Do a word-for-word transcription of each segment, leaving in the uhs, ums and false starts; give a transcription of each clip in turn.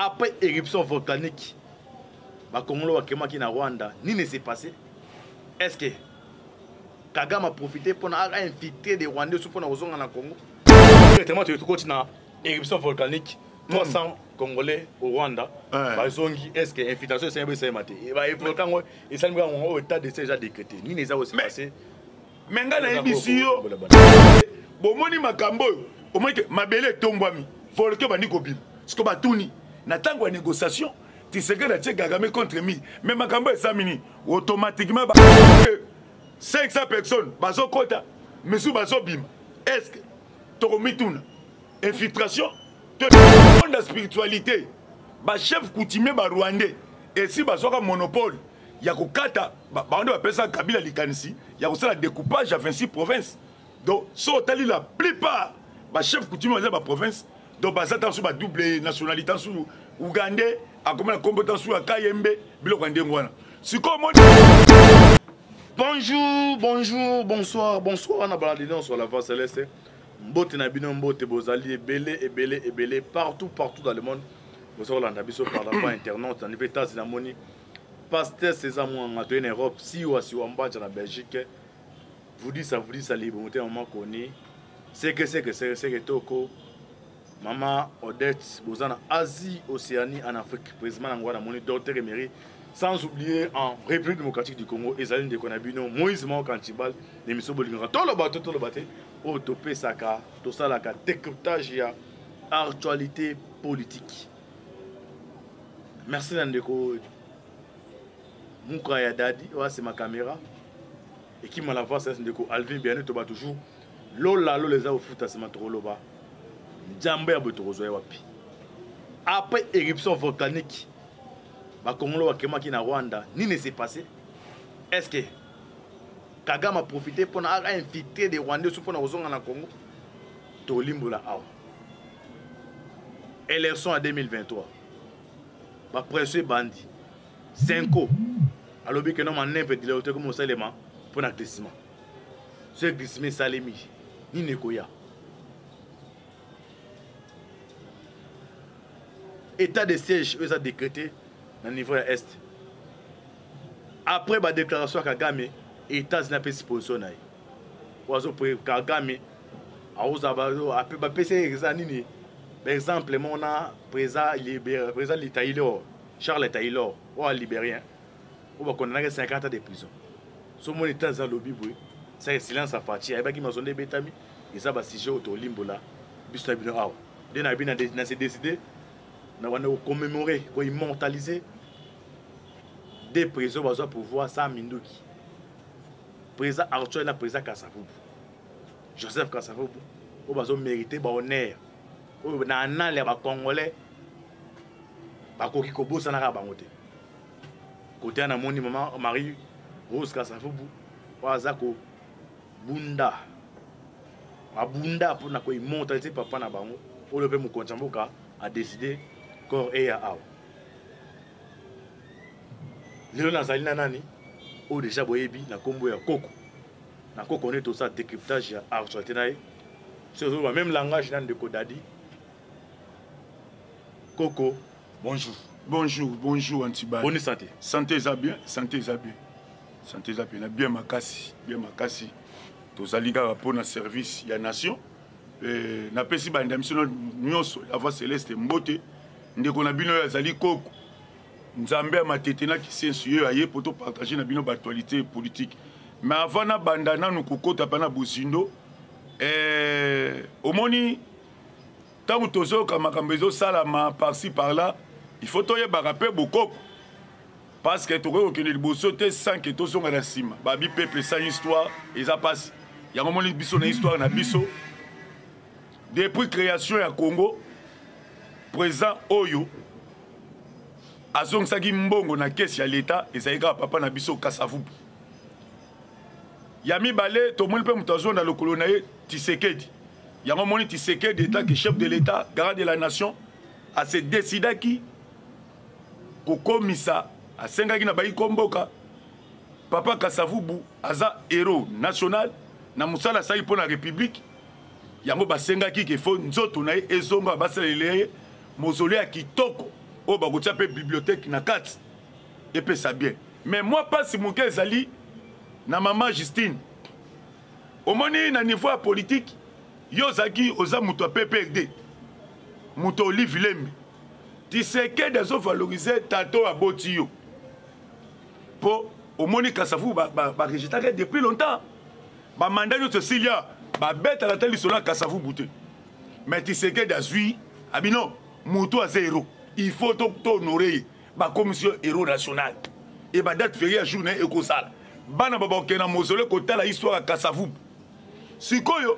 après éruption volcanique, bah Congolais qui na Rwanda, ni ne s'est passé. Est-ce que Kagame a profité pour infiltrer des Rwandais sur la zone en Congo? Directement, tu es na éruption volcanique, trois cents Congolais au Rwanda. Est-ce que l'infiltration c'est un peu ça maté? Et bah le volcan, et ça nous a au état de déjà décrété. Ni ne s'est passé. Mais nga na émission bomoni makambo au moins que mabele tombwami volke bandi ko bim parce que batuni na tango négociation tu sais que la tchèque Kagame contre mi mais makambo esamini automatiquement cinq cents personnes bazo kota mesu bazo bim est-ce que tokomituna infiltration de la spiritualité ba chef coutumier ba rwandais et si bazo ka monopole il y a kokata ba on va penser Kabila likanisi il y a aussi la découpage à vingt-six provinces donc so tali la plupart ba chef coutumier de la province donc ba ça sur ba double nationalité sur ougandais a comme la compétence sur Kayembe biloko ndengwana si comme bonjour bonjour bonsoir bonsoir on a baladé sur la voie céleste mbote na bino mbote bozali ebele ebele ebele partout partout dans le monde vous avez la biso par la voie internet en états na moni Pasteur César Mouanga en Europe, si ou si ou en Belgique, vous dites ça, vous dites ça, libre, vous maman connu. C'est que c'est que c'est que c'est que Toko, maman Odette, vous en Asie, Océanie, en Afrique, précisément en Guadeloupe, mon docteur émérite, sans oublier en République démocratique du Congo, Ezaline de Konabino, Moïse Mokantibal, l'émission Bolingra, tout le bateau, tout le bateau, au topé saka, tout ça la décryptage, il y a actualité politique. Merci Nandeko. Mouka ya Dadi, c'est ma caméra. Et qui m'a la voix, c'est Alvin Biané, tu vas toujours. Lola, lola, les a au foot, c'est ma trop loba. Djambé a beau wapi. Après éruption volcanique, bah Congolais Wakema qui na Rwanda, ni ne s'est passé. Est-ce que Kagame a profité pour infiltrer des Rwandais sur la zone en Congo? Tolimbo la awa. Élection en deux mille vingt-trois. Bah précieux bandit. Cinco. Alors que nous avons un peu comme élément pour un glissement. Ce glissement salemi, ni nekoya. État de siège, eux ont décrété dans le niveau est. Après la déclaration de Kagame, l'État n'a pas de position. Kagame, a P C par exemple, on a le président Taylor, Charles Taylor, ou libérien. On va condamner cinquante ans de prison. Ce monde est dans le lobby, c'est silence à Fati. Il y a des gens qui ont des bétamis. Et ça va siger au Tolimbo là. Bis na bino awa. Dès na bino na se décider, na wana commémorer, ko immortaliser des prisons bazo pouvoir ça Minduki. Président Arthur na président Kasavubu. Joseph Kasavubu. O bazo mériter ba honneur. O na na les ba Congolais. Ba ko kikobo sana ka bangote. Côté à mon maman Marie Rose Kasavubu, Wazako Bunda. A Bunda pour na ko immortaliser papa na bango. O le pe mo Konchamboka a décidé corps et à awa. Lelo na zali na nani o déjà boyebi na kombo ya Koko. Na Koko on est tout ça décryptage ya actualité na ye. C'est le même langage dans de Kodadi. Koko, bonjour. Bonjour, bonjour Antiba. Bonne santé. Santé ça bien, santé ça bien. Santé ça bien, bien makasi, bien makasi. Tous aliga pour na service ya nation. Euh na pesi ba ndamison nyoso la voix céleste mbote. Ndeko na bino ya zali Koko. Nzambe matete na kisensu yo aye pour partager na bino actualité politique. Mais avant na bandana nous kokota pana bosindo euh omoni tangu tozo ka makambezo salama par-ci par-là. Il faut toyer barapé beaucoup parce que tu vois que les bossotés sans que tous sont à la cime. Babi peuple sans histoire, ils a passé. Il y a un moment où ils ont une histoire na biso. Depuis création ya Congo, présent Oyo, azong sagi mbongo na caisse ya l'État et ça y papa na biso Kasavubu. Yami balé tout le monde peut monter dans le colonel Tshisekedi. Il y a un moment où Tshisekedi d'État qui chef de l'État, garant de la nation, a se décidé qui Kokomisa a sengaki na bayi komboka papa Kasavubu aza héros national na musala sai pour la république yango basengaki ke fo nzoto na ezonga basalele mausolée ya kitoko oh bah tu appelles bibliothèque na quatre et puis ça bien mais moi pas si mon cœur zali na maman Justine au moni na niveau politique yo zaki oza muto P P R D muto Olive Lembe tu sais que des autres valoriser tato aboti yo pour au moni Kasavu ba ba, ba rejeter depuis longtemps ba mandat yo Cecilia ba bête à la télé sur la Kasavu bouté mais tu sais que d'azui abino muto à zéro il faut honorer la commission héros national et la date fériée à journée et ça bana baba okena mausolée côté la histoire à Kasavu sikoyo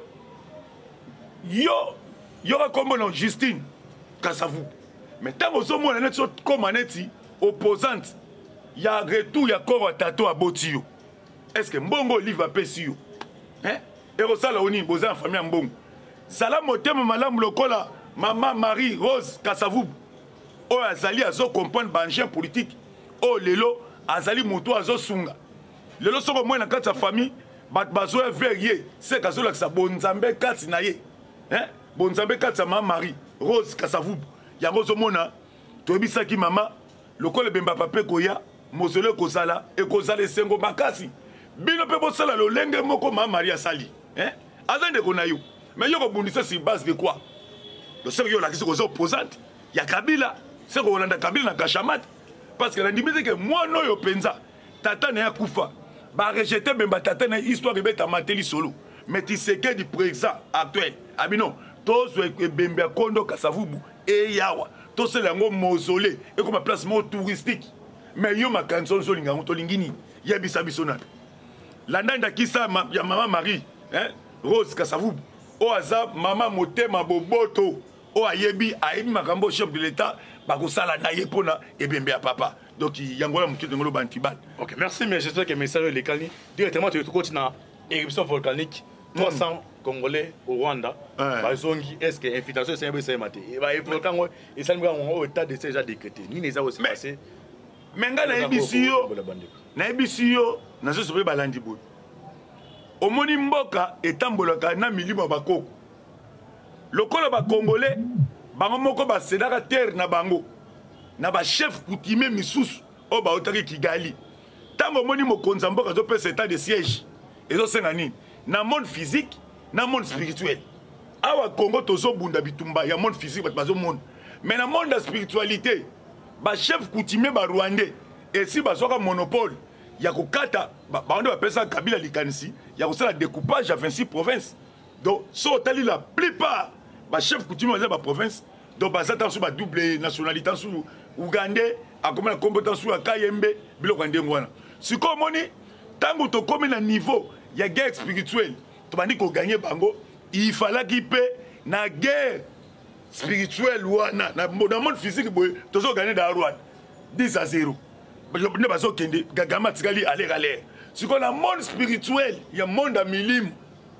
yo yo comme non Justine Kasavu mais tant que zo mona net so comme aneti opposante il y a retour il y a corps tato à botio est-ce que mbongo livre à pesio hein et rosala oni boza en famille mbongo sala motema malamu lokola maman Marie Rose Kasavu o azali azo comprendre banjien politique o lelo azali moto azo sunga lelo soko moi na kati ya famille bat bazo veiller c'est kazo la sa bonzambe kati na ye hein bonzambe kati ya maman Marie Rose Kasavu yango zo mona tobisa ki mama lokola bemba pape koya mozole kozala e kozala sengo makasi bino pe bo sala lo lenge moko maman Marie asali hein azande ko na yo mais yo ko bundisa sur base de quoi le sérieux yo la kisi ko opposante ya Kabila c'est qu'on a Kabila na Kachamat parce que la limite que moi non yo penza tata na kufa ba rejeter bemba tata na histoire de beta mateli solo mais tu sais que du présent actuel abino tous bemba kondo Kasavubu et yawa tous c'est lango mausolée et comme place mo touristique mais yo ma canson so linga to lingini ya bisa bisona la ndanda kisa ya maman Marie hein Rose Kasavubu o azab maman motema boboto o ayebi ayebi makambo chef de l'état bakosala na ye pona ebembe ya papa donc yangola mukito ngolo bantibal. OK, merci mais j'espère que message les calni directement tu continue éruption volcanique trois cents congolais au Rwanda bazongi est-ce que invitation c'est un c'est maté et ba volcan et ça nous état de déjà décrété ni les a aussi passé mais nga na ebisiyo na ebisiyo na zo sobe balandi boy omoni mboka etambolaka na milimo bakoko lokola ba congolais bango moko ba sedaka terre na bango na ba chef coutumier misusu o ba otaki Kigali tango moni mokonza mboka zo pesa état de siège ezo senga nini na monde physique na monde spirituel awa Congo tozo bunda bitumba ya monde physique ba bazo monde mais na monde de spiritualité ba chef coutumier ba rwandais et si ba soka monopole ya kokata ba onde ba pesa Kabila likanisi ya kosala découpage à vingt-six provinces donc so tali la plupart ba chef coutumier de la province donc ba zata sur ba double nationalité sur Ougandais a comme la compétence sur Kayembe biloko ndengwana siko moni tango to comme na niveau ya guerre spirituelle to bandi ko gagner bango il fallait qu'il paie na guerre spirituelle wana na monde physique boy to so gagner dans Rwanda dix à zéro ne bazo kende gagama tikali aller aller siko na monde spirituel ya monde milim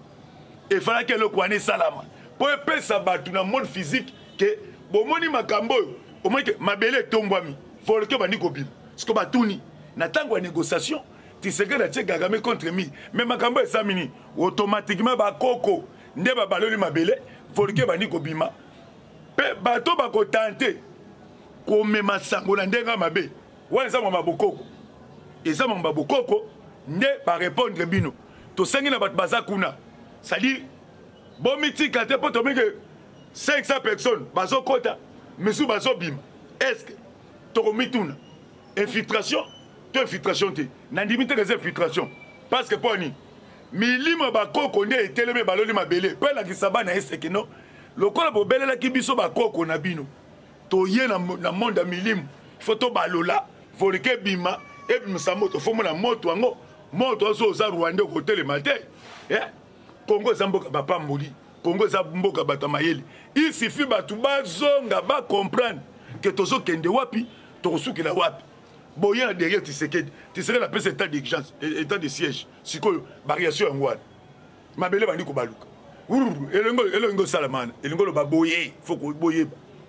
il fallait que le kwane salama pour pesa batu na monde physique que bomoni makambo au moins que mabele tombwami faut que bandi ko bim siko batuni na tango ya négociation tu sais que la tche gagame contre mi mais makambo esamini automatiquement ba koko nde ba baloli mabele faut que bandi ko bima pe bato ba ko tenter ko mema sango na ndenga mabe wana za mama bokoko eza mama bokoko nde ba répondre bino to sengi na bat bazakuna c'est-à-dire bomiti kate poto meke cinq cents personnes bazo kota mesu bazo bima est-ce que to mituna infiltration to infiltration te na ndimite que infiltration parce que poni milimo bakoko nde eteleme baloli mabele pe la kisaba na est que non lokola bobelela kibiso bakoko na bino to ye na na monde milimo photo balola volke bima et bimisa moto fo mona moto ngo moto zo za Rwanda ko telema te eh Congo zamboka papa mbuli Congo zamboka batamayeli il suffit batu bazonga ba comprendre que tozo kende wapi to sukila wapi boya derrière Tshisekedi Tshisekedi la pesa état d'urgence état de siège siko variation ngwana mabele bandi ko baluka elengo elengo salamana elengo lo baboye faut ko boye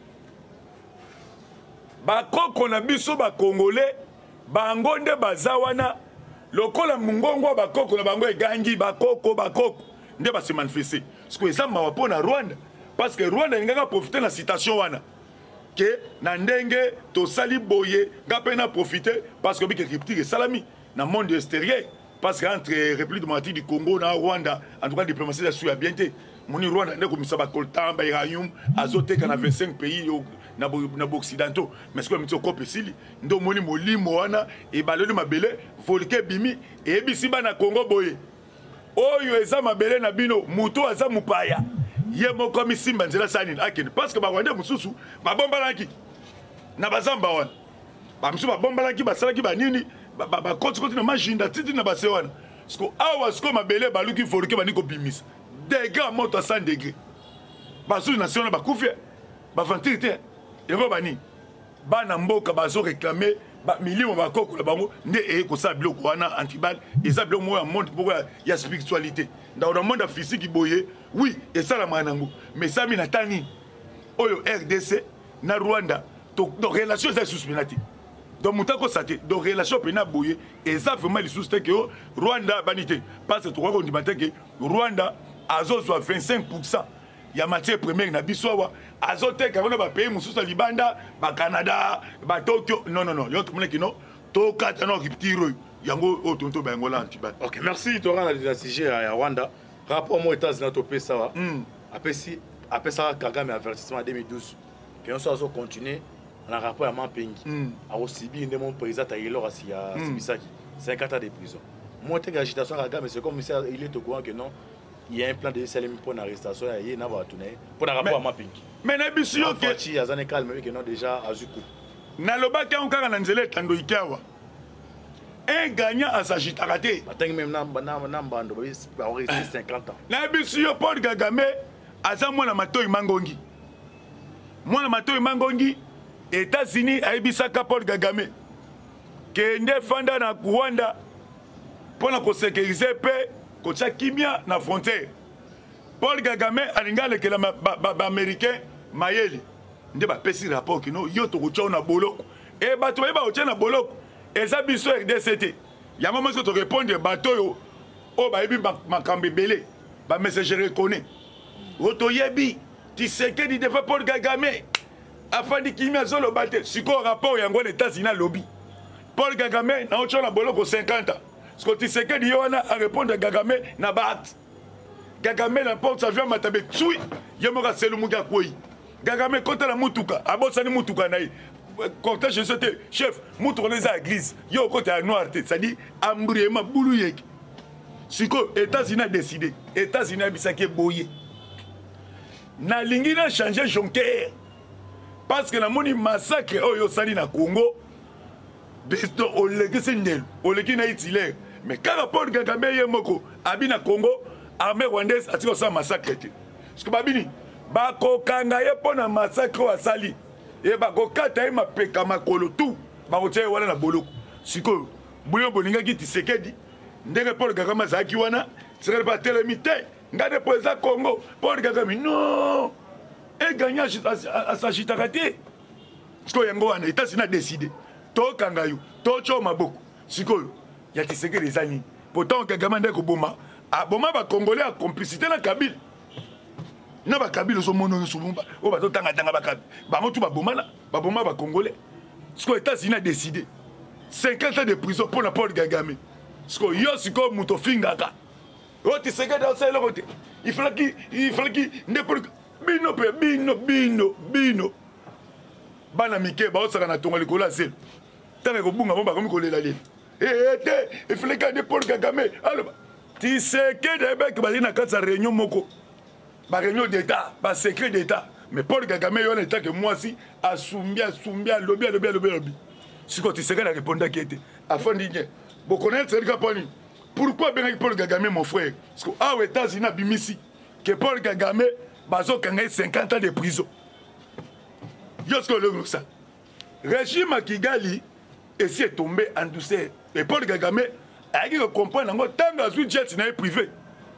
ba koko na biso ba congolais bango nde bazawana lokola mungongo ba koko na bango egangi ba koko ba koko nde ba se manifester parce que ça ma pona Rwanda parce que Rwanda ngaka profiter la citation wana que na ndenge to sali boye ngapé na profiter parce que bi que rupture salami na monde extérieur parce que entre République démocratique du Congo na Rwanda en tout cas diplomatie ça suit bien té moni Rwanda ndeko misaba coltan ba uranium azote kana vingt-cinq pays yo na na occidentaux mais ce que mitso kope sili ndo moni molimo wana e baloli mabele volke bimi e bisi ba na Congo boye oyo eza mabele na bino muto aza mupaya ye moko misimba nzela sani akene parce que ba Rwanda mususu ba bombalaki na bazamba wana ba mususu ba bombalaki ba salaki ba nini ba ba koti koti na majinda titi na base wana sko awa sko mabele baluki volke ba niko bimisa dégâts moto à cent degrés basu national ba kufia ba ventirité yego bani bana mboka bazo réclamer ba milimo ba koko la bango nde e ko sa biloko wana antibal eza biloko mo ya monde pour ya spiritualité dans le monde physique boye oui et ça la manango mais ça mina tani oyo R D C na Rwanda to relation za suspendati donc mutako sate donc relation pena boye et ça vraiment les sousté que Rwanda banité parce que toi on dit que Rwanda azo soit vingt-cinq pour cent ya matière première na bisowa azote ka ba pays mususa libanda ba Canada ba Tokyo non non non yo tout monde qui non to kata no rupture yango o tonto ba ngola antibat. OK, merci to rana les sujet ya Rwanda rapport mo États-Unis to pesa wa apesi apesa Kagame avertissement en deux mille douze que on soit continuer na rapport ya Mampengi a aussi bien mon président Taylor asia Sibisaki cinquante ans de prison moi te agitation Kagame c'est comme si il est au courant que non il y a un plan de salim pour l'arrestation et il n'a pas tourné pour le rapport à Mampengi. Mais na bisio que il azane calme que non déjà azuku. Na loba ka on ka na nzele tando ikawa. Un gagnant à Sagitarate. Matangi même namba namba namba ndo ba ori cinquante ans. Na bisio Paul Kagame aza mwana matoi mangongi. Mwana matoi mangongi États-Unis aibisaka Paul Kagame. Kende fanda na Rwanda pour na ko sécuriser paix kocha kimia na frontière. Paul Kagame alinga lekela ba, ba, ba américain mayeli nde ba pesi rapport kino yo to kocha na boloko e bato ba ocha na boloko eza biso R D C T ya moment que to répondre bato yo o ba yebi makambe belé ba message reconnaît roto yebi ti seke di defa Paul Kagame afandi kimia zolo baté siko rapport yango les États-Unis lobby Paul Kagame na ocha na boloko cinquante ans. Ce que tu sais que Diona a répondu à Kagame na bat. Kagame na porte sa viande matabe tsui. Yemoka selu muga koi. Kagame kota la mutuka. Abosani mutuka naï. Cortège je sais chef mutuka les à église. Yo côté à noir ça dit ambriema boulou yek. Siko États-Unis a décidé. États-Unis a bisaki boye. Na lingi na changer Jonker. Parce que na moni massacre oyo sali na Congo. Besto oleki sindel. Oleki na itile. Mais quand Paul Kagame yemoko abina Congo armée rwandaise atiko sa massacre te parce que babini bako kanga ye pona massacre wa sali e bako kata ye mapeka makolo tout bako tie wana na boloko siko buyo bolinga ki tisekedi ndenge Paul Kagame azaki wana sekele ba telemite ngade poeza Congo Paul Kagame non e gagna à Sagitarate parce que yango wana États-Unis a décidé to kanga yo to cho maboko siko ya tiseke les années pourtant Kagame ndeko boma a boma ba congolais a complicité na Kabila na ba Kabila so mono so bomba o ba to tanga tanga ba Kabila ba motu ba boma na ba boma ba congolais ce que États-Unis a décidé cinquante ans de prison pour na Paul Kagame ce que yo siko muto fingaka o tiseke dans ça le côté il fallait qu'il il fallait qu'il ne pour bino pe bino bino bino bana mike ba o saka na tonga likola sel tanga ko bunga bomba ko kolela leli et il fallait qu'il Paul Kagame alors tu sais que des mecs qui na kata réunion moko ba réunion d'état ba secret d'état mais Paul Kagame yon état que moi si asumbia asumbia lobi lobi lobi lobi siko tu sais que la répondre qui était afin d'igner bon connaître c'est le pourquoi bien Paul Kagame mon frère parce que ah aux États-Unis bimisi que Paul Kagame bazo kanga cinquante ans de prison yo ce que le ça régime à Kigali et si est tombé en douceur et Paul Kagame a dit que comprendre ngo tanga zu jet na privé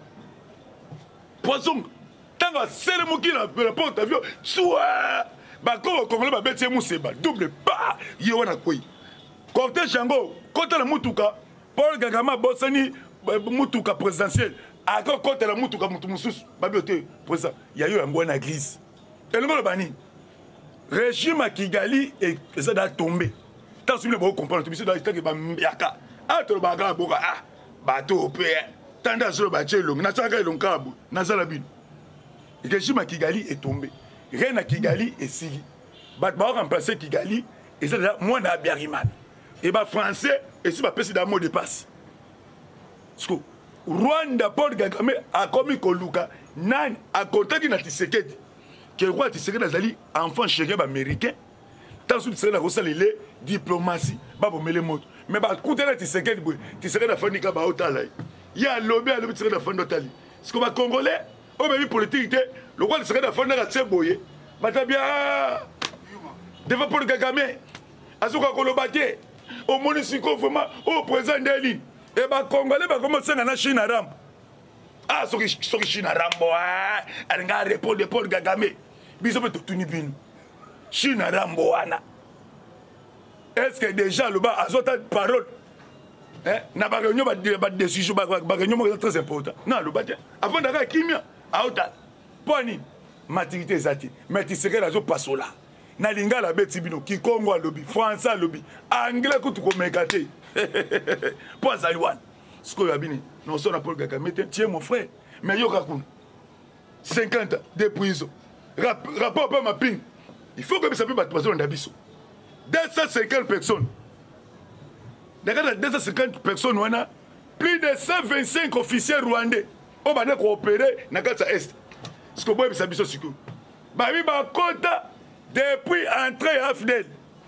poisson tanga sele moki na porte avion soit ba ko congolais ba beti museba double pas ye wana koi cortège yango kota la mutuka Paul Kagame bosani mutuka présidentiel a ko kota la mutuka mutu mususu ba biote président ya yo yango na église elongo bani régime à Kigali et ça doit tomber. Tant que vous comprenez, tout ça que bambiaka. Ah, tu le bagarre boka ah, bateau au père. Tant d'azur baché long, n'a pas long cabo, n'a pas la bine. Le régime à Kigali est tombé. Rien à Kigali est sili. Bat ba remplacer Kigali et ça là moi na Biariman. Et bah français et si ba pesi da mot de passe. Sko Rwanda Paul Kagame a commis Koluka nan a contacté na Tshisekedi. Que le roi Tshisekedi azali enfant chéri américain. Tant que Tshisekedi a reçu les diplomatie, ba bo mele moto. Mais ba coûter na Tshisekedi boy. Tshisekedi a fait ni ka ba otala. Il y a lobby à lobby Tshisekedi a fait d'otali. Ce que ba congolais, au même politique le roi Tshisekedi a fait na tseboye. Batabia devant Paul Kagame. Azuka kolobate. Au municipal vraiment au président d'Eli. Et bah congolais va commencer à Chine Aram. Ah so so Chine Aram boa. Alinga répondre de Paul Kagame. Biso peut tout ni bin. Chine Aram boana. Est-ce que déjà le bas azota parole hein na ba réunion ba ba décision ba ba réunion très important. Non le bas avant d'aller kimia auta. Poni maturité zati. Mais tu serais la zo pasola. Na lingala beti bino ki Congo lobby, français lobby, anglais kutu ko mekate. Pour Zaliwan. Ce que yabini, non son Paul Kagame, tiens mon frère, mais yo kakun. cinquante ans de prison. Rapport pas ma ping. Il faut que ça peut battre personne d'abisso. deux cent cinquante personnes. D'accord, deux cent cinquante personnes on a plus de cent vingt-cinq officiers rwandais. On va coopérer dans Katsa Est. Ce que boy bisabiso siku. Ba mi ba kota depuis entrée à Fidel.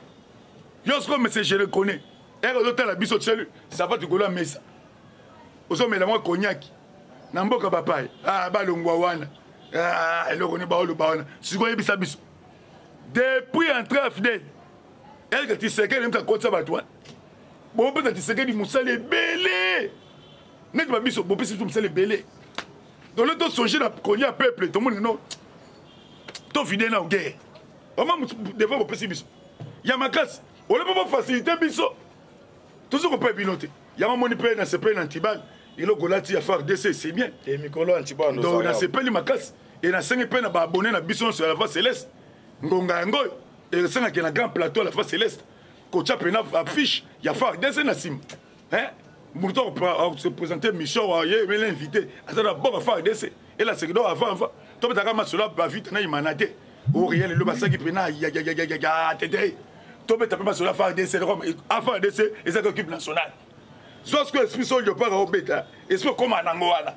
Yosko monsieur je le connais. Et l'autre la biso tchelu, ça va te gola mesa. Oso mela moi cognac. Na mboka papaye. Ah balongwa wana. Ah eloko ne baolo baona. Siko yebisa biso. Depuis entrée à Fidel. Elle que tu sais qu'elle aime ta côte ça va toi. Bon peut-être tu sais que du moussa les belé. Net ba biso bo pesi tout moussa les belé. Donc le temps songer la cognac peuple tout le monde non. Ton Fidel na guerre. Comment devant bo pesi biso. Yamakas. On ne peut pas faciliter biso. Tout ce qu'on peut binoter. Il y a un moni payé dans ce pays antibal. Il a golati à faire D C, c'est bien. Et Mikolo antibal. Donc dans ce pays makas et dans cinq pays na abonné na bison sur la face céleste. Ngonga ngoy et cinq qui na grand plateau la face céleste. Kocha pena affiche, il y a faire D C na sim. Hein? Mouton se présenter mission à yé mais l'invité. À ça d'abord faire D C. Et la seconde avant avant. Toi tu as ma cela pas vite na imanate. Ou rien le basa qui pena ya ya ya ya ya tété. Tombe tapé pas sur la phare D C, affaire D C, et ça occupe national. Soit ce que l'esprit sol de part au bêta, esprit comme un angola.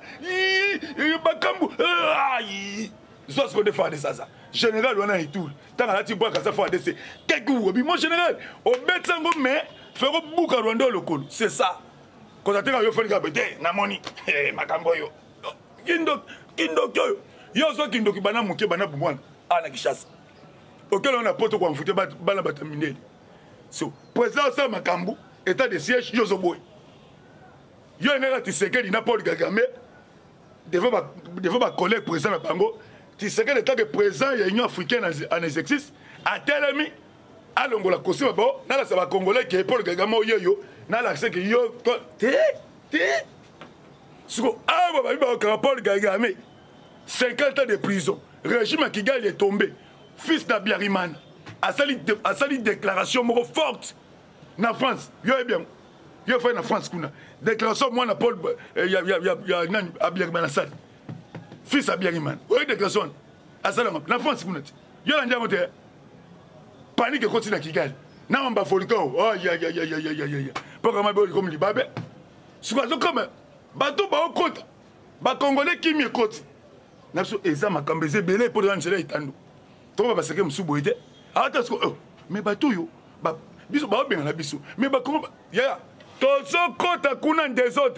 Bakambu, aïe. Soit ce qu'on défend de ça. Général, on a un tour. Tant que tu bois qu'à ça faire D C. Qu'est-ce que vous avez mon général, au bêta, mais faire un bouc à Rwanda le col. C'est ça. Quand tu as fait un bêta, Namoni, Makamboyo. Kindo, Kindo, yo, so Kindo qui bana mouké bana pour moi. Ah, la chasse. Auquel on a pas tout quoi foutre bana bataminer. So, président ça Makambu, état de siège Yozoboy. Yo ngaka Tshisekedi na Paul Kagame devant ma devant ma collègue président na Bango, Tshisekedi état que président de l'Union africaine en exercice a tellement à longola kosima bo na la sa congolais qui Paul Kagame yo na la c'est que yo té té so ah ba ba Paul Kagame cinquante ans de prison, régime à Kigali est tombé. Fils d'Abiariman a sali a sali déclaration forte na France. Yo bien. Yo fait na France kuna. Déclaration moi na Paul il y a il y a il y a nan Abiariman sali. Fils d'Abiariman. Oui déclaration. A sali na France kuna. Yo la njango te. Panique continue na Kigali. Na mba volcan. Oh ya ya ya ya ya ya. Programme ba comme Libabe. Soit comme bateau ba okota. Ba congolais qui mi côte. Na so eza makambeze belé pour dans cela itando. Toi parce que monsieur boyde attends mais bateau yo ba biso ba bien na biso mais ba comment ya to so kota kuna des autres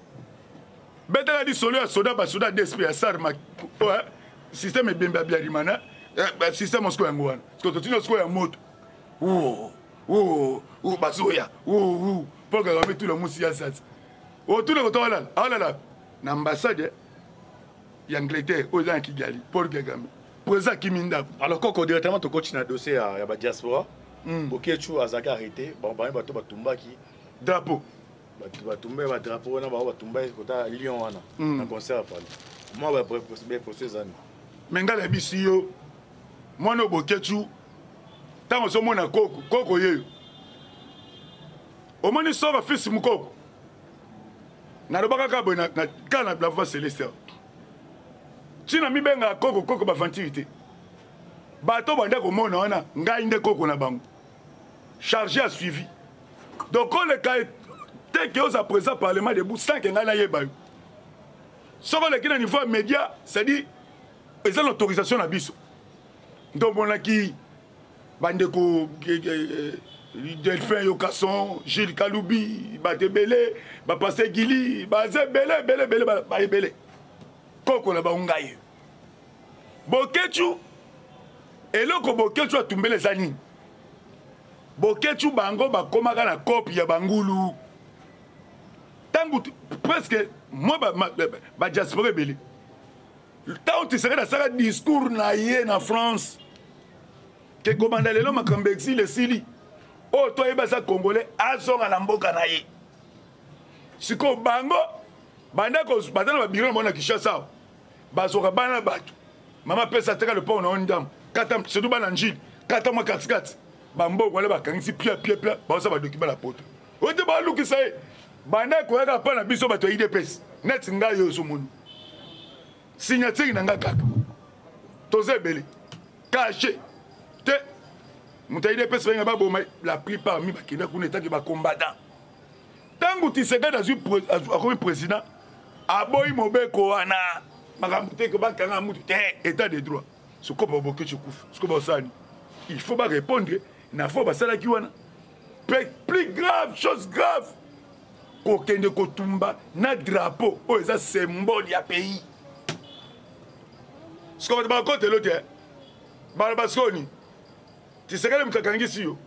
betala di solo ya soda ba soda d'esprit ya sarma ouais système bemba biarimana système osko yango wana parce que to tino osko ya moto oh oh oh basoya oh oh pour que on met tout le monde ya ça oh tout le monde là ah là là na ambassade ya Angleterre aux gens qui Kigali pour Kagame. Alors, quand directement tu continues à dossier à la diaspora, ok, tu as arrêté, bon, bah, bah, tu vas tomber qui drapeau. Tu vas tomber, bah, drapeau, on va tomber côté Lyon, on a un concert à faire. Moi, je vais procéder ça. Mais dans les bisio, moi, no boketu, tant que sommes na koko koko yeyo au moins sort fils mukoko na lobaka ka bona na kana la voix céleste tina mi benga koko koko ba ventilité bato banda ko mona wana ngai nde koko na bango chargé a suivi donc on le cas tel que aux présent parlement debout sans que ngana yeba soko le kina niveau média c'est dit ils ont l'autorisation na biso donc on a qui bandeko Delphin Yokasson, Gilles Kaloubi, Batebele, Bapasse Gili, Bazé Bele, Bele, Bele, Bele, Bele. Koko na baungaye. Bokechu, et là que Bokechu a tombé les années. Bokechu bango bakomaka na copie ya bangulu. Tangu presque moi ba ba diaspora belé. Tant tu serais dans ça discours na yé na France. Que commandant le makambe exil sili. Oh, toi, il y Congolais, azon à l'amboka naïe. Si ko bango, banda ko banda na biro mona Kinshasa. Bazoka bana batu. Mama pesa teka le pont na ondam. Katam sedou bana njil. Katam ma katskat. Bambo ko le ba kangisi pia pia pia. Ba sa ba document la poto. O te ba luki sai. Banda ko ka pa na biso bato I D P S. Net nga yo so munu. Signature na nga kaka. Toze belé. Caché. Te Moutaïde P S la plupart mi bakina kuna etaki ba combattant. Tangu Tshisekedi azu comme président, aboyi mobeko wana makamute ko bakanga mutu te état de droit. Ce ko ba boke chikufu. Ce ko ba sani. Il faut pas répondre na faut ba sala ki wana. Plus grave, chose grave. Ko kende ko tumba na drapeau o eza symbole ya pays. Ce ko ba côté l'autre. Ba baskoni. Tu sais que les mutakangi yo.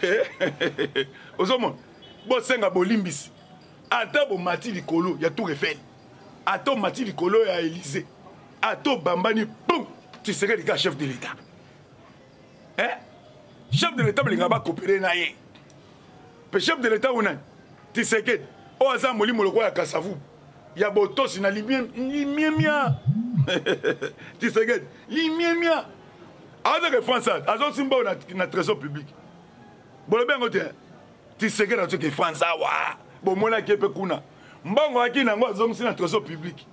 Ozomon. Bo senga bolimbisi. Ata bo mati likolo ya Tour Eiffel. Ato mati likolo ya Élysée. Ato bambani boum. Tu sais que les gars chef de l'État. Hein? Chef de l'État blinga ba coopérer na ye. Pe chef de l'État onan. Tu sais que o aza moli moloko ya Kasavu. Ya botos na libien limiemia. Tu sais que limiemia. Avec les Français, ils ont simbo na trésor public. Bon le bien côté, tu sais que dans ce que Français wa, bon mona qui peut kuna. Mbongo aki na ngwa zomsi na trésor public.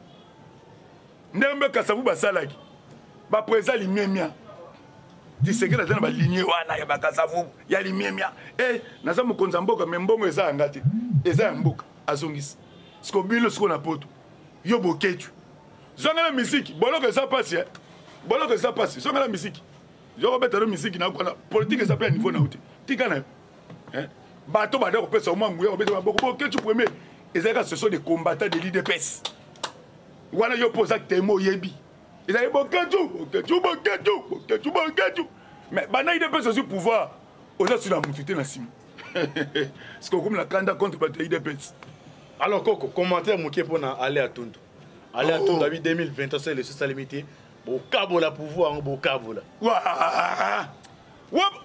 Ndembe kasavu basalaki. Ba président limiemia. Tu sais que dans ba lignée wana ya ba kasavu, ya limiemia. Eh, na za mukonza mboka me mbongo eza ngati. Eza mboka azongisi. Siko bilo siko na poto. Yo boketu. Zonga la musique, bolo que ça passe. Bolo que ça passe. Zonga la musique. Je vais mettre la musique dans la politique, ça peut à niveau nauté. Tigana. Hein? Bateau, bateau, on peut se moins mouiller, on peut se beaucoup. Que tu premier, et ce sont des combattants de l'I D P S. Voilà, yo pose acte mo yebi. Ils avaient beaucoup de tout, beaucoup de tout, beaucoup de tout, beaucoup de tout, beaucoup de tout. Mais maintenant, l'I D P S aussi pouvoir. On a sur la moutité na sim. C'est comme la canda contre l'I D P S. Alors, Coco, commentaire mouké pour aller à Tundu. Aller à Tundu, depuis deux mille vingt, c'est le social limité. Au câble la pouvoir en beau câble là. Waouh! Wouh!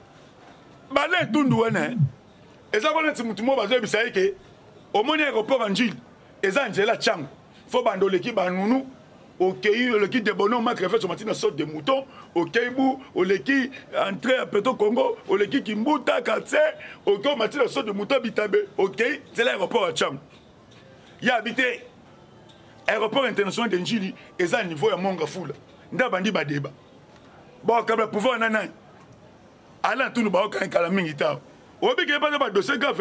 Balé Tundu wana. Et ça connaît mutu mo bazo bisaye ke au moins aéroport en Gilles. Et ça Angela Chang. Faut bando l'équipe banunu. OK, l'équipe de bonhomme ma crève sur matin sorte de mouton. OK, bou, au l'équipe entrée à Peto Congo, au l'équipe Kimbuta Katse, OK, matin sorte de mouton bitabe. OK, c'est l'aéroport à Chang. Il a habité aéroport international de Njili et ça niveau ya monga fula nda bandi ba débat bon kabla pouvoir nana ala tunu ba ka kala mingi ta obi ke ba ba dossier grave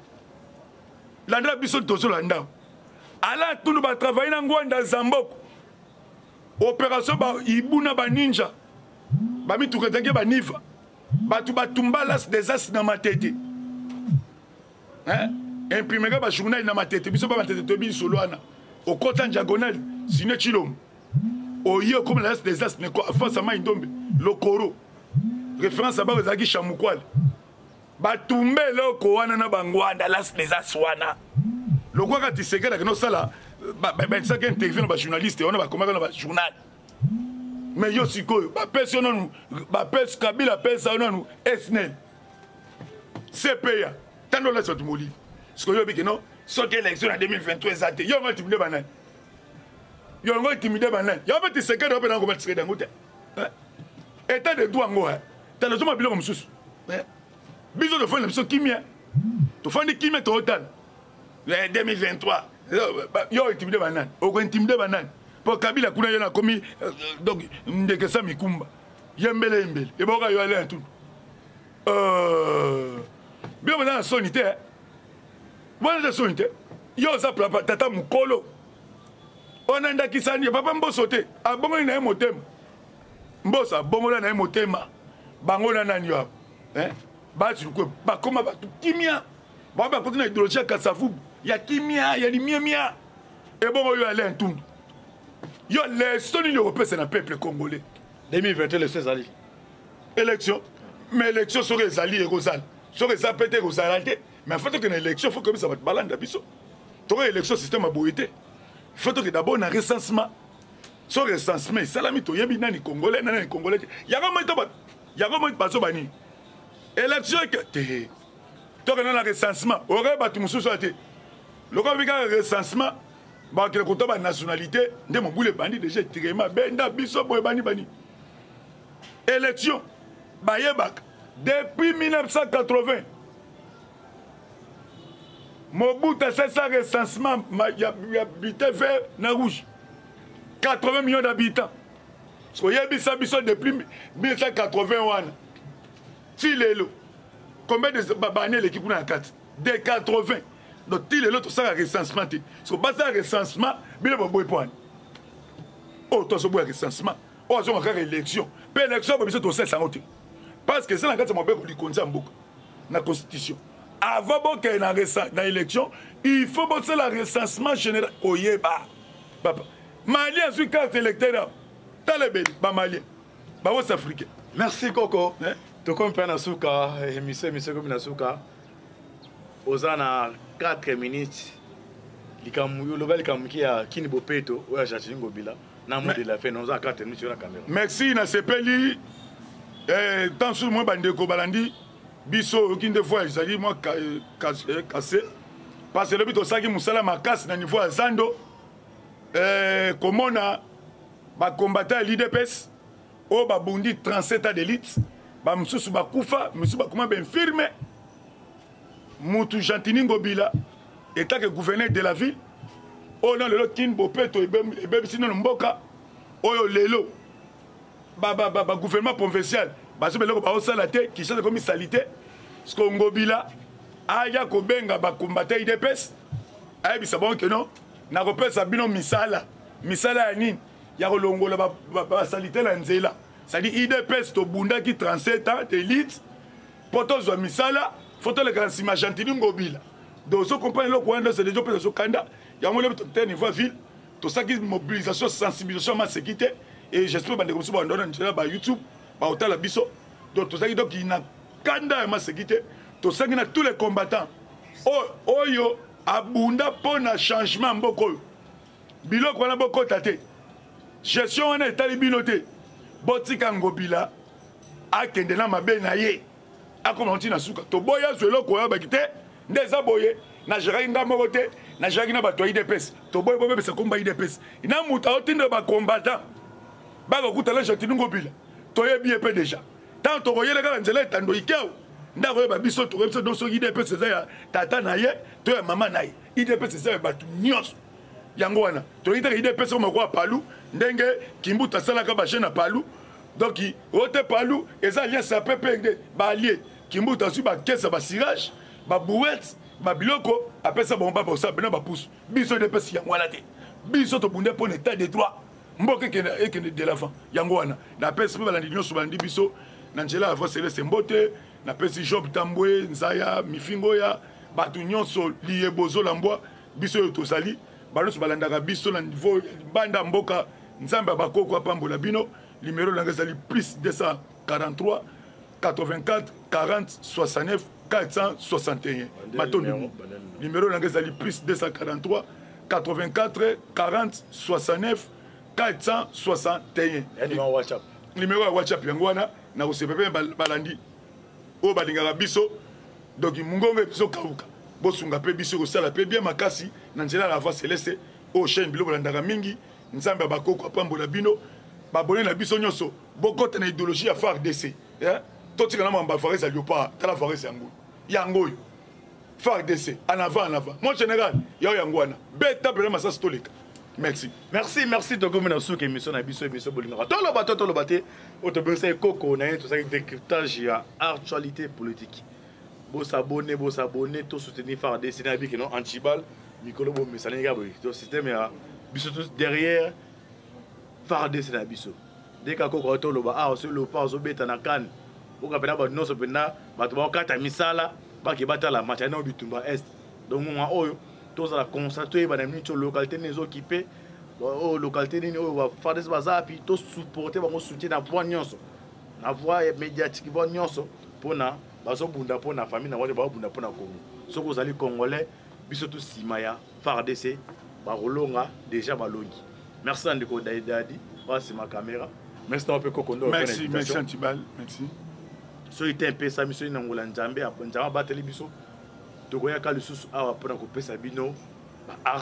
landa biso tozo landa ala tunu ba travailler na ngwanda Zamboko opération ba ibuna ba ninja ba mi tukatenge ba niva ba tu ba tumbala des as na matete hein imprimer ba journal na matete biso ba matete to bi solo ana au côté diagonal, signe Chilom. Au yeux comme l'as des as, mais face à Maïndombe, le Koro. Référence à Bazaki Chamoukwal. Batumbe le Koana na Bangwanda, l'as des aswana. Le quoi quand tu sais que nous ça là, ben ça qui intervient dans les journalistes, on va commencer dans le journal. Mais yo siko, ba personne nous, ba pes Kabila pes ça nous, Esnel. C P A. Tant de la sorte moli. Ce que yo bi que non. Saute l'élection en deux mille vingt-trois, ça te. Yo va intimider banan. Yo va intimider banan. Yo va te séquer de l'opération comme tu serais dans le état de droit ngo. tala zoma biloko mosusu biso tofandi na biso kimia tofandi kimia tootala deux mille vingt-trois yo intimide banani okointimide banani mpo kabila kuna ye nakomi donc ndeke sa mikumba ye mbele ye mbele eboka yo ale ya tunu bio baza na soni te bona za soni te yo oza tata mokolo ona ndakisani papa mboso te abongoli na ye motema mboso abongola na ye motema bango na nani yo basi lukwe bakoma bato kimia bao bakoti na idéologie ya kasavubu ya kimia ya limiemia ebongo yo ale ya ntundu yo leso nini okopesa na peuple congolais deux mille vingt-deux leso ezali élection mais élection soki ezali ekozala soki eza pe te ekozala te mais faut toke na élection faut koyebisa bato balanda biso tokoya élection système aboye te faut toke d'abord na recensement so recensement esalami toyebi nani congolais nani congolais te yango moi to bato yango moi bazo bani élection eke te toke na recensement okoya bato mosusu ya te lokola bika recensement bakele kota ba nationalité nde mobule bandi déjà etirema benda biso boye bani bani élection bayebaka depuis mille neuf cent quatre-vingts Mobutu a fait sa recensement il habitait vert na rouge quatre-vingts millions d'habitants parce qu'il y a bisa biso depuis mille neuf cent quatre-vingts wana ti lelo combien de babane l'équipe na quatre de quatre-vingts donc ti lelo to sa recensement te so basa recensement bile boboy point oh to so boy recensement oh so ka élection pe élection bo biso to sesa ngote parce que c'est la carte mobile li konza mboka na constitution avant bon que na na élection il faut bosser la recensement général oyeba papa malien sur carte électorale talebel ba malien ba west africain merci Coco to comme pena suka émission émission comme na suka ozana quatre minutes likamu loba likamu kia kini bopeto oya Jacques Ngobila na mo de la fin on a quatre minutes sur la caméra merci na sepeli eh tant sur moi bande ko balandi biso aucune de fois ezali moi cassé parce que le but osaki musala makasi na niveau ya zando eh komona ba combattant l'I D P S o ba bundi trente-sept ans d'élite ba mususu ba kufa mususu ba kuma ben firme mutu Jantini Ngobila état que gouverneur de la ville o non le kin bopeto ebe sino mboka oyo lelo ba ba ba gouvernement provincial baso beloko ba osala te qui change comme salité parce que Ngobila aya ko benga ba combattre I D P S ay bisa bon que non na repesa bino misala misala ya nini ya kolongola ba ba salité la nzela ça dit I D P S to bunda ki trente-sept ans d'élite poto zo misala photo le grand Jantini Ngobila donc so comprendre le coin c'est déjà peut so kanda ya mo le to niveau ville to ça qui mobilisation sensibilisation ma sécurité et j'espère bande comme ça on donne ba YouTube ba hôtel biso donc tout ça qui donc il na kanda ma sécurité tout ça qui na tous les combattants oh oyo abunda pona changement mboko biloko na boko tate gestion wana etali binote botika Ngobila akende na mabe na ye akoma ntina suka to boya zwelo ko ya bakite ndeza boye na jera nga moko te na jera na bato I D P S to boye bobe se komba I D P S ina muta otinde ba combattant ba ko kutala Jantini Ngobila to yebi epe déjà tant to koyele kala nzela etando ikeo ndako yeba biso to biso donc so I D P S ya tata na ye to ya mama na ye I D P S ya bato nyos yango wana to ita I D P S mo kwa palu ndenge Kimbuta sala ka ba chaîne palu donc ote palu eza lien sa pepe ba allié Kimbuta su ba kesa ba sirage ba bouette ba biloko apesa ba mba ba sa bena ba pousse biso I D P S yango wana te biso to bunde pour l'état des droits mboke kena ekene de la fin yango wana na pesa pe balandi nyoso balandi biso na njela ava Céleste Mbote na pesi Job Tambwe Nzaya Mifingo ya batu nyonso liye bozo lambwa biso yo tosali baloso balandaka biso na niveau banda mboka nzambe bakoko apambola bino numéro nanga ezali plus deux cent quarante-trois quatre-vingt-quatre quarante soixante-neuf quatre cent soixante et un matondo numéro nanga ezali plus deux cent quarante-trois quatre-vingt-quatre quarante soixante-neuf quatre cent soixante et un numéro WhatsApp numéro WhatsApp yango wana na kosepepe balandi o balingaka biso donc mungongo biso kauka bosunga pe biso kosala pe bien makasi na nzela la voix céleste o chaîne biloko landaka mingi nzambe bakoko apambola bino babone na biso nyonso bokota na idéologie ya F A R D C totika na mamba Fares aliopa tala Fares yango yango F A R D C en avant en avant mon général yo yango wana beta pela masasi toleka merci merci merci to comme na souke émission na biso émission bolinga to lo bato to lo baté auto bense koko na tout ça décryptage ya actualité politique bo s'abonner bo s'abonner to soutenir F A R D C na bi que non antibal mikolo bo mesana ga bo to système ya biso tous derrière F A R D C na biso dès ka koko to lo ba ah sur le pas zo beta na kan o ka pena ba non so pena ba to ba kata misala ba ki bata la match na bitumba est donc moi oyo tous à la constater ba na minute localité les occupé oh localité ni o va F A R D C baza puis tous supporter ba mo soutien na voix nyonso na voix médiatique voix nyonso pona bazo bunda pona famille na wale ba bunda pona Congo soko ozali congolais biso tous simaya F A R D C ba rolonga déjà balongi merci andiko Daidadi passe ma caméra merci na pe kokondo merci merci Antibal merci so ite un peu ça mission na ngola nzambe nzamba bateli biso tokoya ka lisusu awa pona ko pesa bino